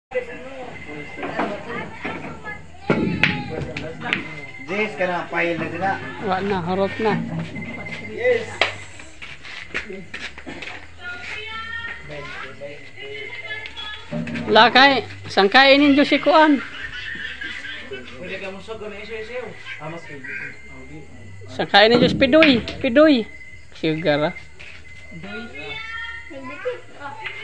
Jess, ka na, pahil na din na. Wala na, harap na. Yes! Lakay, sangkain ninyo si Kuan. Pwede ka mo sagon na isa-isaw. Amas kayo. Sangkain ninyo si Pidoy. Pidoy. Sigara. Doy.